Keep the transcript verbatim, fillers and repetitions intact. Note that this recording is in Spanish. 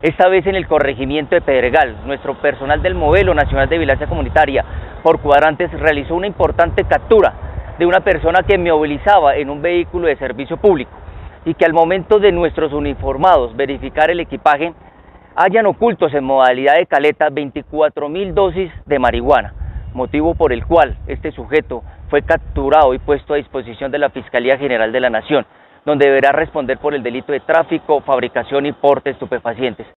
Esta vez en el corregimiento de Pedregal, nuestro personal del Modelo Nacional de Vigilancia Comunitaria por cuadrantes realizó una importante captura de una persona que movilizaba en un vehículo de servicio público y que al momento de nuestros uniformados verificar el equipaje hayan ocultos en modalidad de caleta veinticuatro mil dosis de marihuana, motivo por el cual este sujeto fue capturado y puesto a disposición de la Fiscalía General de la Nación, donde deberá responder por el delito de tráfico, fabricación y porte de estupefacientes.